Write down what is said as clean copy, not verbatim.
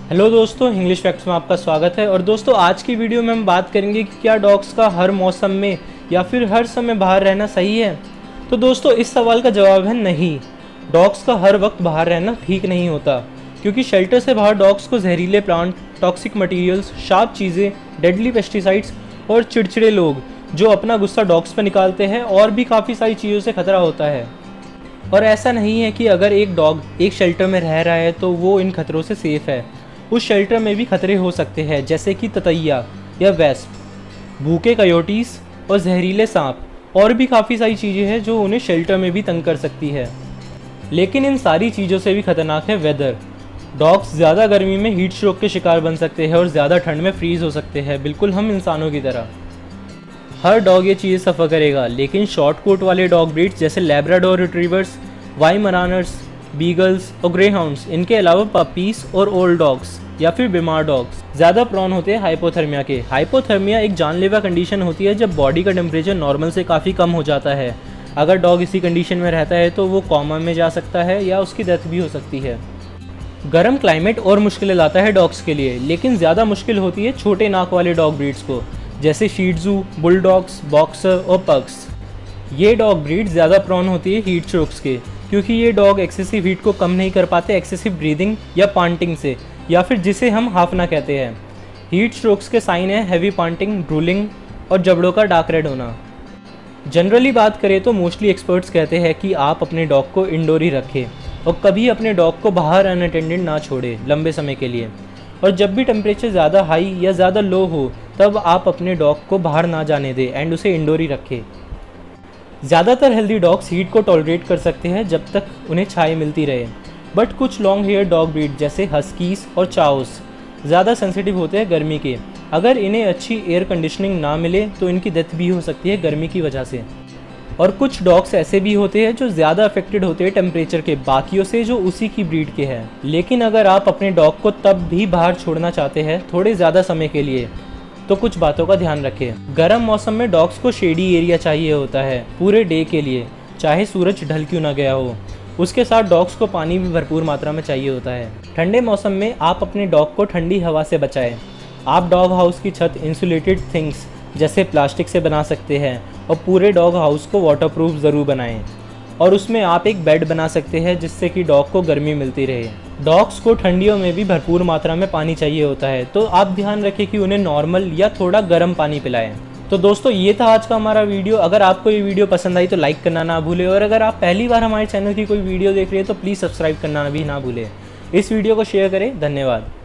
Hello दोस्तों, English facts में आपका स्वागत है। और दोस्तों, आज की वीडियो में हम बात करेंगे कि क्या डॉग्स का हर मौसम में या फिर हर समय बाहर रहना सही है। तो दोस्तों, इस सवाल का जवाब है नहीं। डॉग्स का हर वक्त बाहर रहना ठीक नहीं होता, क्योंकि शेल्टर से बाहर डॉग्स को जहरीले प्लांट, टॉक्सिक मटीरियल्स, शार्प चीज़ें, डेडली पेस्टिसाइड्स और चिड़चिड़े लोग जो अपना गुस्सा डॉग्स पर निकालते हैं, और भी काफ़ी सारी चीज़ों से खतरा होता है। और ऐसा नहीं है कि अगर एक डॉग एक शेल्टर में रह रहा है तो वो इन खतरों से सेफ़ है। उस शेल्टर में भी खतरे हो सकते हैं, जैसे कि ततैया या वेस्प, भूखे कयोटीज और जहरीले सांप, और भी काफ़ी सारी चीज़ें हैं जो उन्हें शेल्टर में भी तंग कर सकती है। लेकिन इन सारी चीज़ों से भी खतरनाक है वेदर। डॉग्स ज़्यादा गर्मी में हीट स्ट्रोक के शिकार बन सकते हैं और ज़्यादा ठंड में फ्रीज़ हो सकते हैं, बिल्कुल हम इंसानों की तरह। हर डॉग ये चीज़ें सफ़र करेगा, लेकिन शॉर्ट कोट वाले डॉग ब्रीड्स जैसे लैब्राडोर रिट्रीवर्स, वाइमरानर्स, बीगल्स और ग्रेहाउंड्स, इनके अलावा पपीज और ओल्ड डॉग्स या फिर बीमार डॉग्स ज़्यादा प्रॉन होते हैं हाइपोथर्मिया के। हाइपोथर्मिया एक जानलेवा कंडीशन होती है जब बॉडी का टेम्परेचर नॉर्मल से काफ़ी कम हो जाता है। अगर डॉग इसी कंडीशन में रहता है तो वो कोमा में जा सकता है या उसकी डेथ भी हो सकती है। गर्म क्लाइमेट और मुश्किलें लाता है डॉग्स के लिए, लेकिन ज़्यादा मुश्किल होती है छोटे नाक वाले डॉग ब्रीड्स को, जैसे शीट्जू, बुलडॉग्स, बॉक्सर और पग्स। ये डॉग ब्रीड ज़्यादा प्रॉन होती है हीट स्ट्रोक्स के, क्योंकि ये डॉग एक्सेसिव हीट को कम नहीं कर पाते एक्सेसिव ब्रीदिंग या पांटिंग से, या फिर जिसे हम हाफना कहते हैं। हीट स्ट्रोक्स के साइन है हैवी पांटिंग, ड्रूलिंग और जबड़ों का डार्क रेड होना। जनरली बात करें तो मोस्टली एक्सपर्ट्स कहते हैं कि आप अपने डॉग को इंडोर ही रखें और कभी अपने डॉग को बाहर अनअटेंडेड ना छोड़ें लंबे समय के लिए। और जब भी टेम्परेचर ज़्यादा हाई या ज़्यादा लो हो तब आप अपने डॉग को बाहर ना जाने दें एंड उसे इंडोर ही रखें। ज़्यादातर हेल्दी डॉग्स हीट को टॉलरेट कर सकते हैं जब तक उन्हें छाया मिलती रहे, बट कुछ लॉन्ग हेयर डॉग ब्रीड जैसे हस्कीज और चाओस ज़्यादा सेंसिटिव होते हैं गर्मी के। अगर इन्हें अच्छी एयर कंडीशनिंग ना मिले तो इनकी डेथ भी हो सकती है गर्मी की वजह से। और कुछ डॉग्स ऐसे भी होते हैं जो ज़्यादा अफेक्टेड होते हैं टेम्परेचर के बाकियों से जो उसी की ब्रीड के हैं। लेकिन अगर आप अपने डॉग को तब भी बाहर छोड़ना चाहते हैं थोड़े ज़्यादा समय के लिए, तो कुछ बातों का ध्यान रखें। गर्म मौसम में डॉग्स को शेडी एरिया चाहिए होता है पूरे डे के लिए, चाहे सूरज ढल क्यों ना गया हो। उसके साथ डॉग्स को पानी भी भरपूर मात्रा में चाहिए होता है। ठंडे मौसम में आप अपने डॉग को ठंडी हवा से बचाएं। आप डॉग हाउस की छत इंसुलेटेड थिंग्स जैसे प्लास्टिक से बना सकते हैं और पूरे डॉग हाउस को वाटरप्रूफ ज़रूर बनाएं। और उसमें आप एक बेड बना सकते हैं जिससे कि डॉग को गर्मी मिलती रहे। डॉग्स को ठंडियों में भी भरपूर मात्रा में पानी चाहिए होता है, तो आप ध्यान रखें कि उन्हें नॉर्मल या थोड़ा गर्म पानी पिलाएं। तो दोस्तों, ये था आज का हमारा वीडियो। अगर आपको ये वीडियो पसंद आई तो लाइक करना ना भूलें, और अगर आप पहली बार हमारे चैनल की कोई वीडियो देख रहे हैं तो प्लीज़ सब्सक्राइब करना भी ना भूलें। इस वीडियो को शेयर करें। धन्यवाद।